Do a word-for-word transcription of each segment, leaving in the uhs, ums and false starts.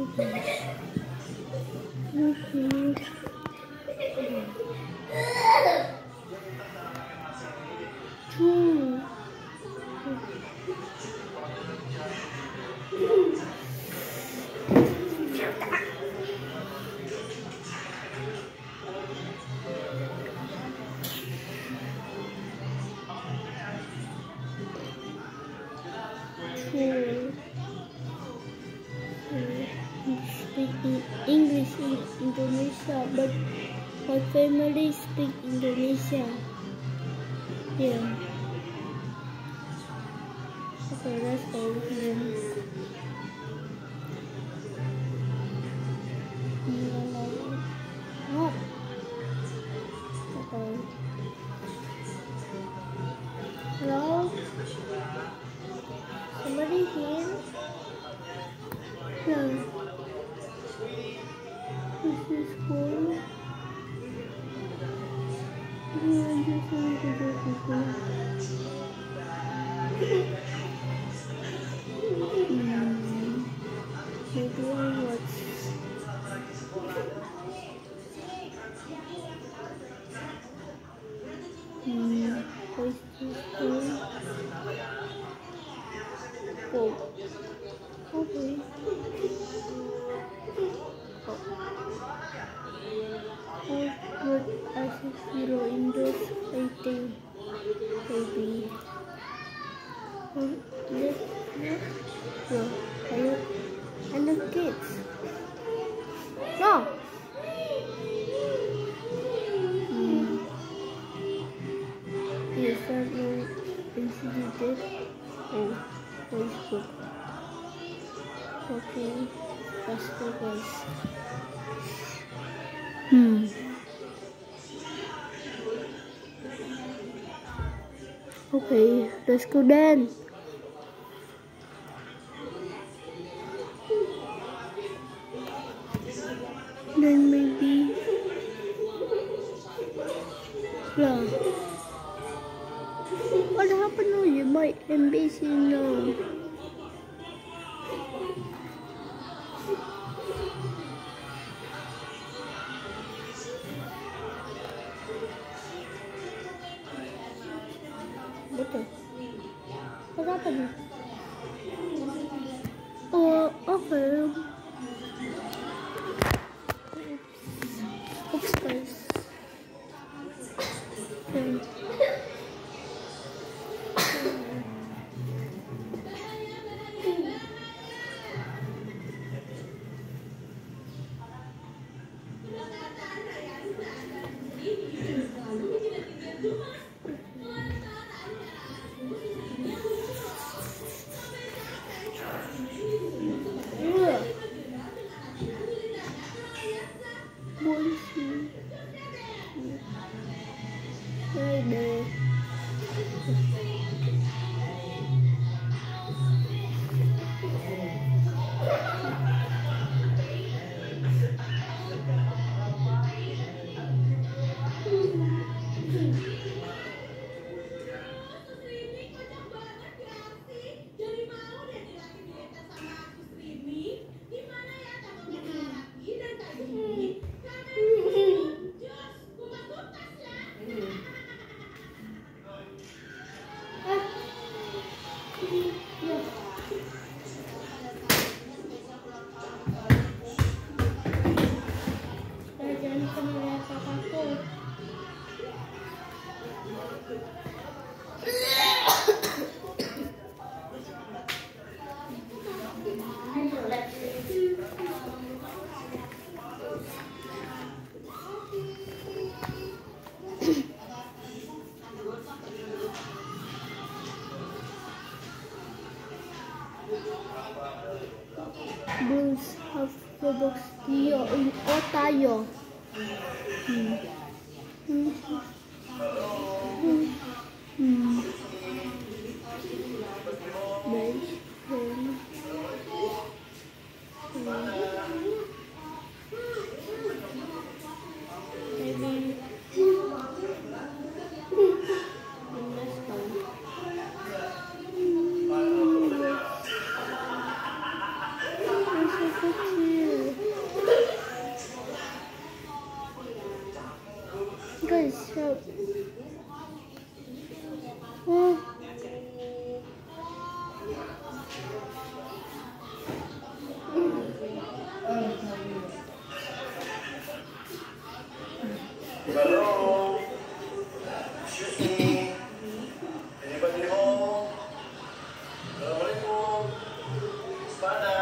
Speak English in Indonesia, but my family speak Indonesia. Yeah. Okay, let's go then. What? Okay. Hello? Somebody here? No. This is cool. Yeah, just want to do people. Hmm. Maybe I watch. Hmm. What's this cool? Oh. Okay. Oh. Oh, good. I see zero in this, I think. Maybe. Oh, yes, yes. No, I look, I look kids. No. Hmm. Yes, I know. Instituted. Oh, Facebook. Okay. Let's go, guys. Hmm. Okay, let's go then. Then maybe. Yeah. What happened to you? My M B C now. Betul. What happened? Oh, okay. Oops, guys. Okay. Maybe. Bulls have the box Tio in Otayo. Hmm. Hmm. Hmm. Hmm. Nice. Hmm. Maybe. Let's go. There's a Hello. Excuse me. Anybody home? Assalamualaikum. Mana?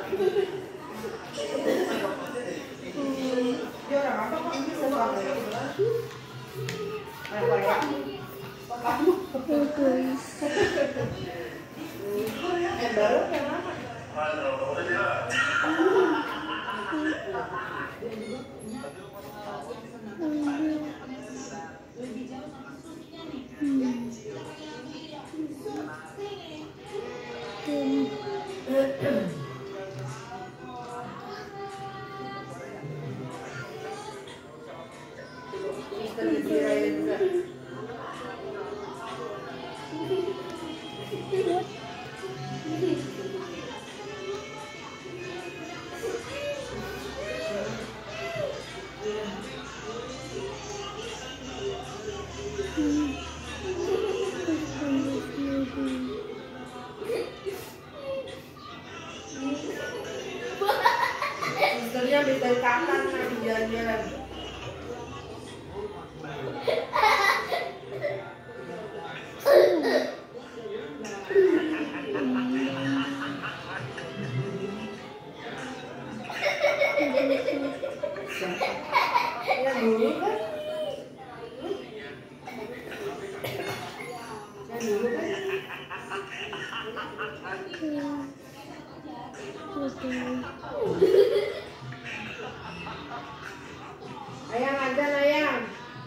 Dia orang apa kok ini sama apa ya? Apa ya? Kamu? Eh baru kenapa? Halo, udah jalan. Istrinya bisa kapan nanti jalan-jalan? Ya dulu kan? Ya dulu kan? Ayang azan ayang.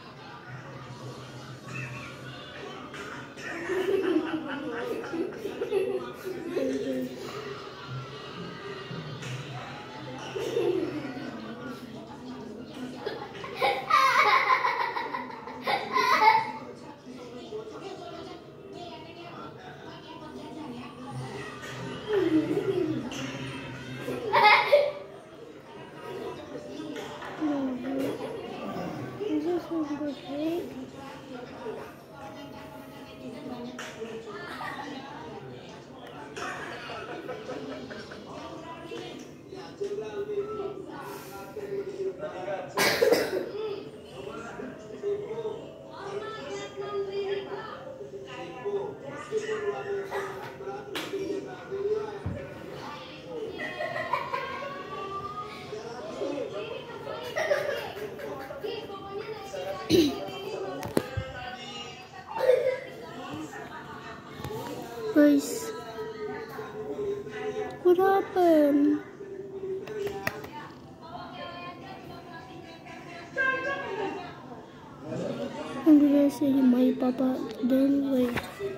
Guys, what happened? I'm gonna say my papa don't wait.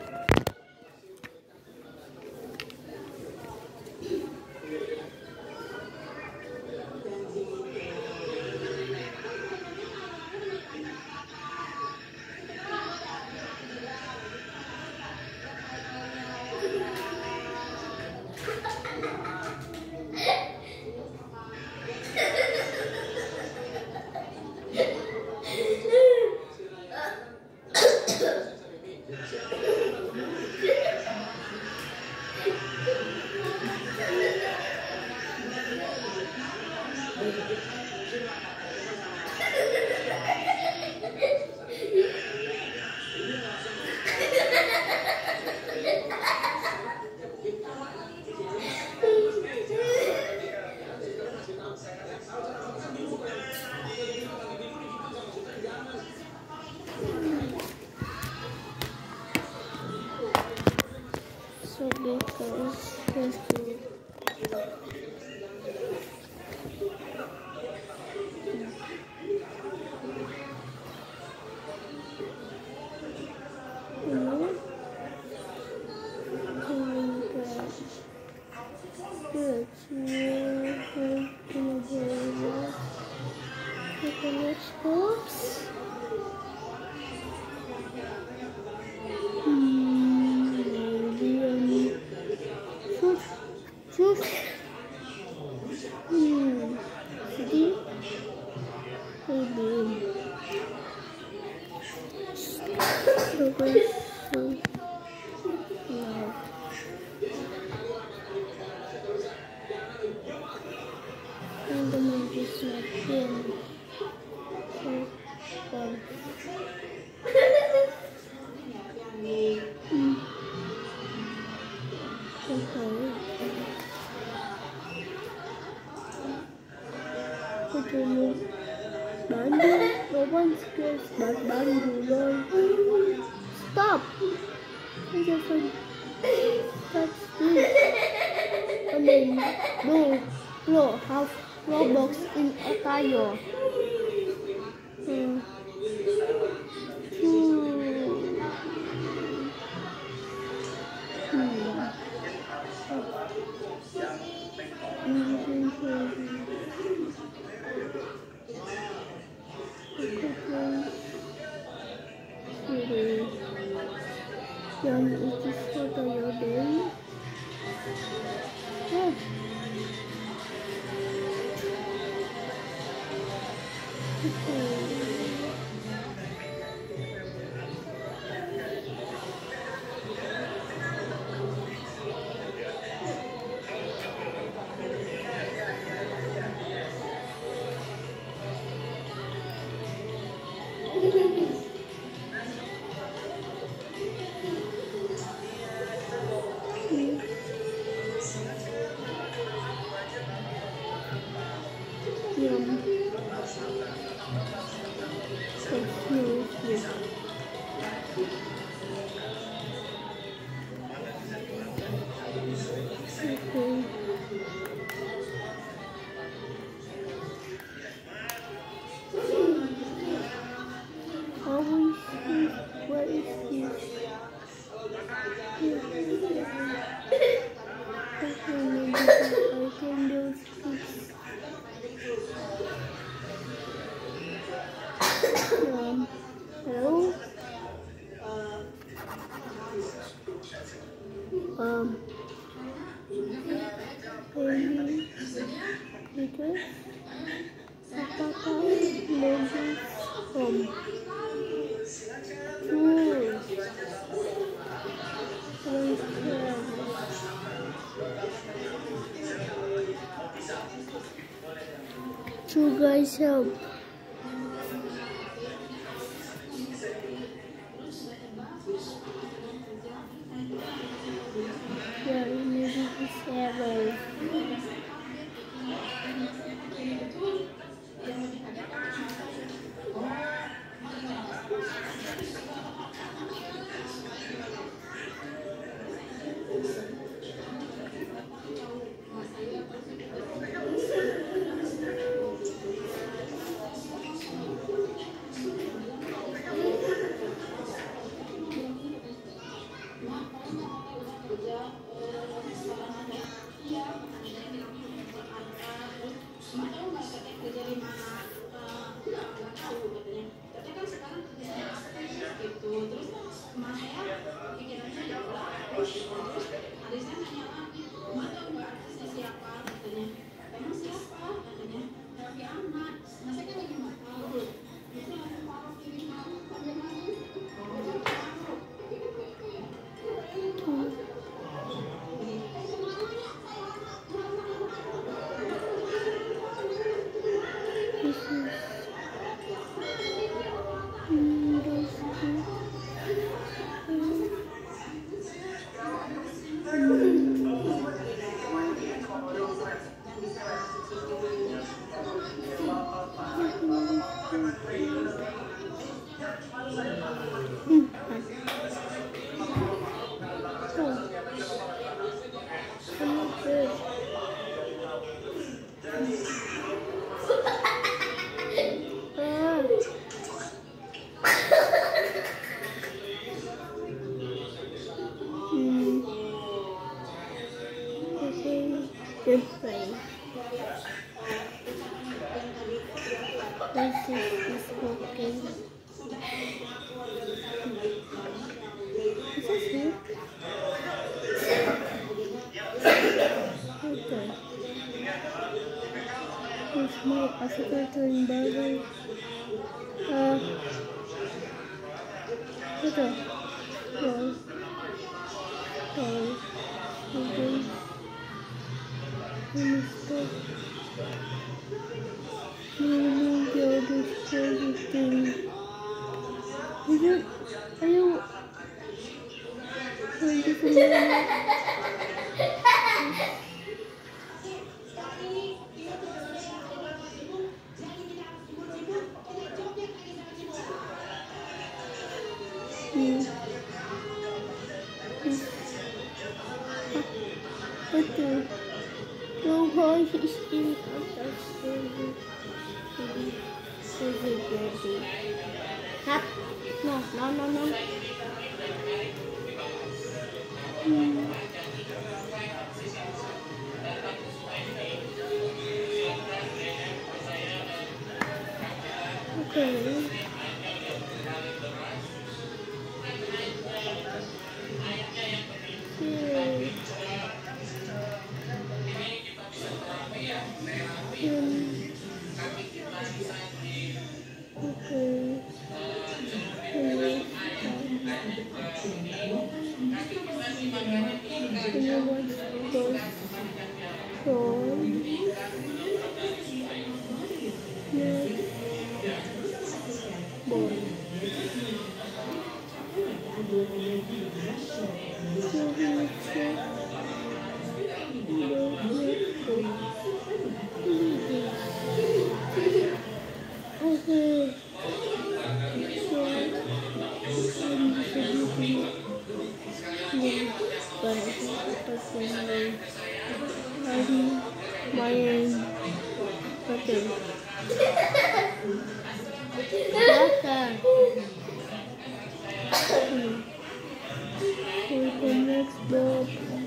So because there's food. Oops. Hmm. Jadi, ini. So guys, so now. Itu Bandung, no one scares but Bandung, Lord. Stop! I just want touch this. And then do blow half Robux in Otayo. Hmm. Yang itu foto Yodei. Oh. Um, ini itu apakah lebih home? So guys, help. Yeah, ini disable. This is smoking. Is this here? Okay. This might possibly turn burger. Uh, okay. Well, sorry. Okay. Let me stop. Is it? Are you going to come? No voice is in atas baby. Baby, baby. Cut. No, no, no, no. Hmm. Okay. Main betul. Belakang. The next bob.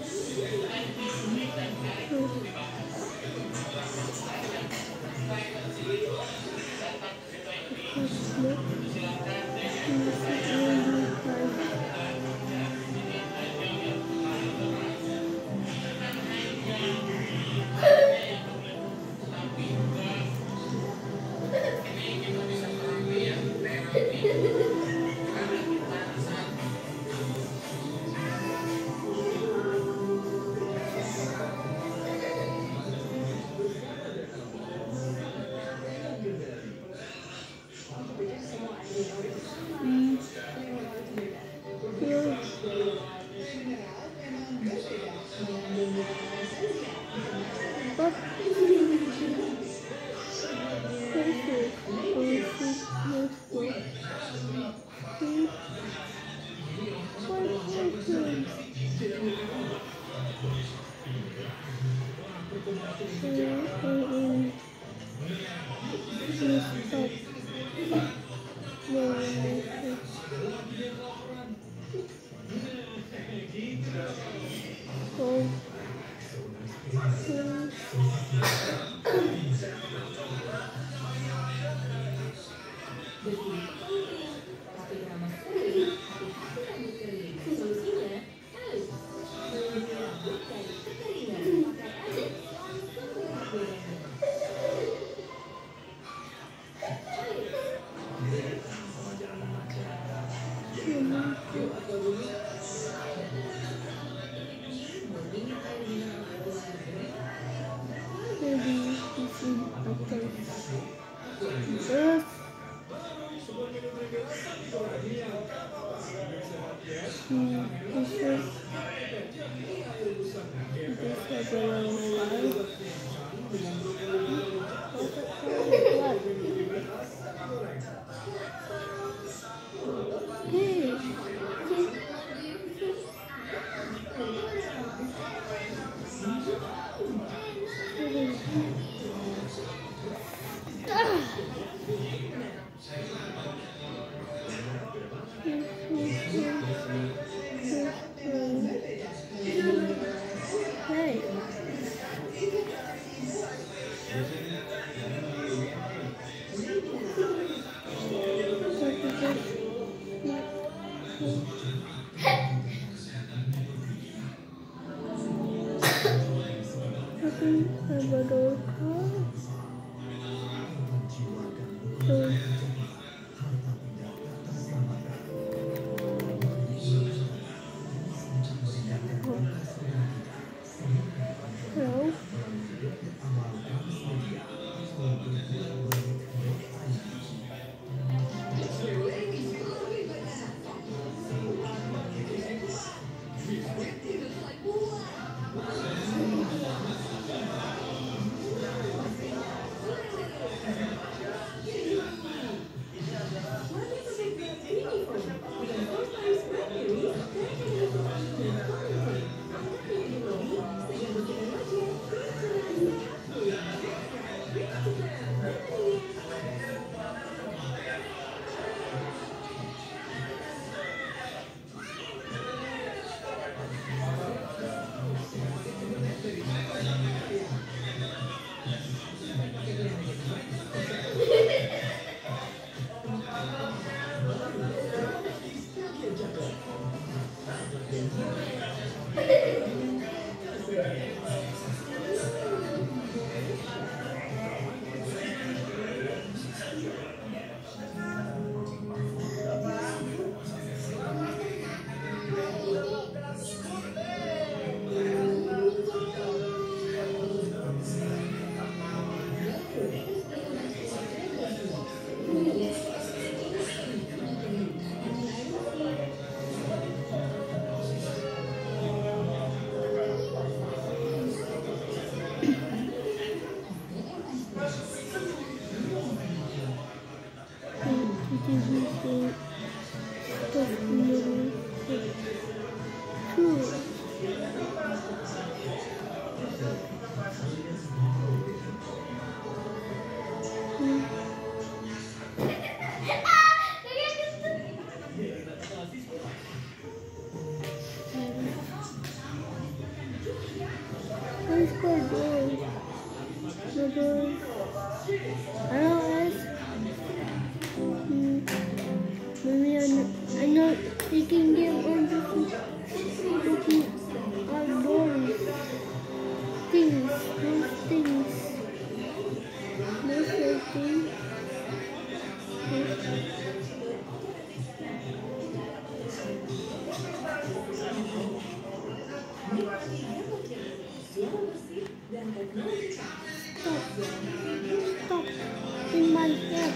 Terus hmm, bisa bisa jalan dong. Aduh. Halo guys. Hmm. Mami, I'm, I'm not taking them on the looking outdoors. Things, those things. Those things. Stop. Stop. In my head.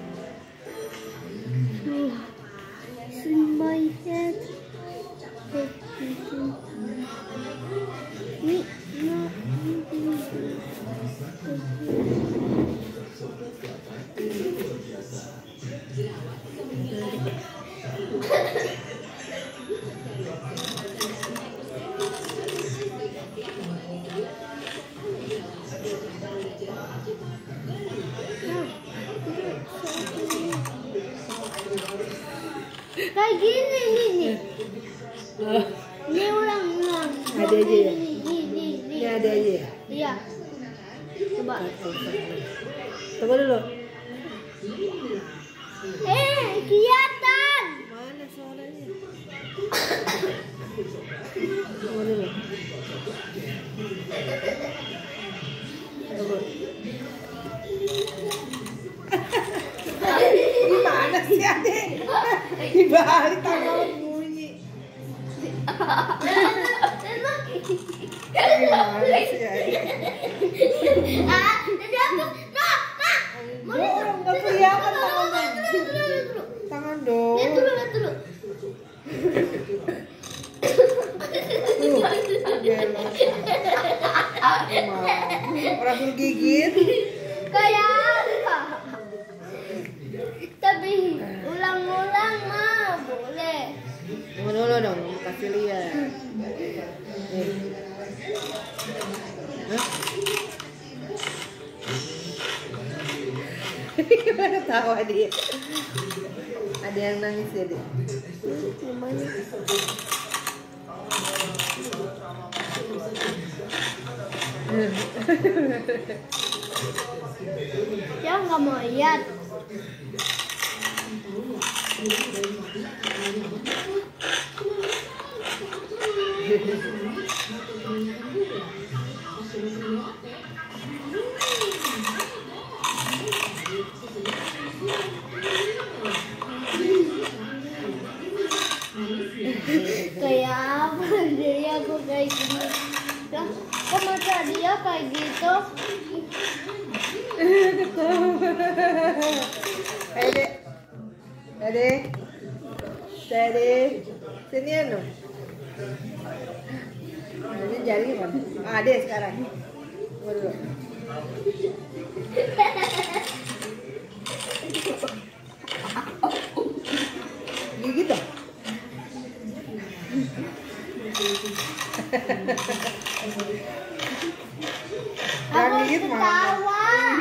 It's in my head. Me, no. Kayak gini nih nih. Ini ulang-ulang. Ada aja ya? Ini, ini, ini. Ini ada aja ya? Iya. Coba. Coba dulu. Eh, kelihatan. Mana suaranya? Coba dulu. Coba. Gimana sih adek? Dibalik tangan bunyi. Gimana sih adek? Ah, jadi aku, nah, nah. Dorong, gak kelihatan tangannya. Tangan dong. Lihat dulu, lihat dulu. Tuh, gila. Orang suruh gigit. Kayak apa? Tapi ulang-ulang mah boleh. Tunggu dulu dong, kasih lihat. Nih. Hah? Gimana tawa dia? Ada yang nangis ya dia? Gimana? Dia nggak mau lihat. Kayak apa jadi aku kayak gini? Lah, kok mata dia kayak gitu? Ayo dek, dek, dek, sini anu. Ini jari kan? Ah, dek sekarang. Dulu. Gigit dong. Jangan gigit mah. Ketawa.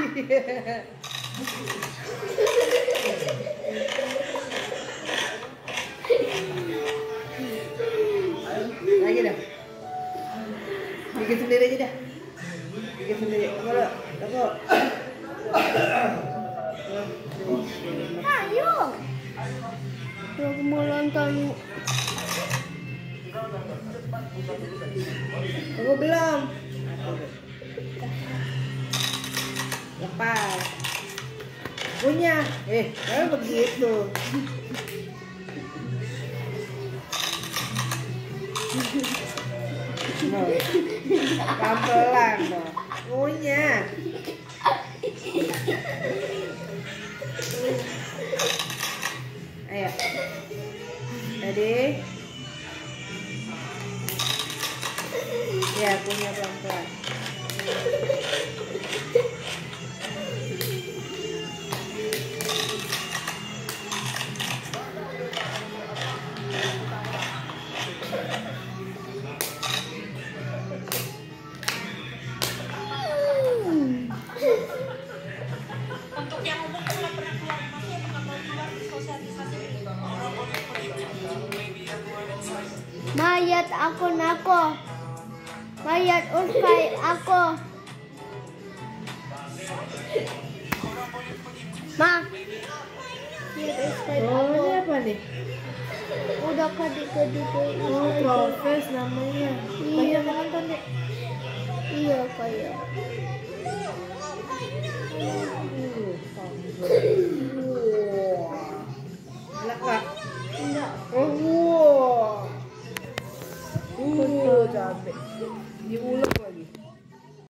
Lagi dah. Gigit sendiri aja dah. Gigit sendiri. Kalau, kalau. Ayo. Aku mau nonton. Tunggu belum? Lepas. Punya. Eh, kalau begitu. No. Pelan-pelan dong. Punya. Ayo. Tadi. Ya, punya pelan-pelan. Untuk yang umum kalau pernah keluar masuk pernah mau keluar sosialisasi Mayat akun aku. Lihat Skype aku. Ma. Lihat Skype Oh, aku. ini apa nih? Udah kadik-kadik kayak Oh, Skype. Profes namanya. Iya. Banyak nonton deh. Iya kayak.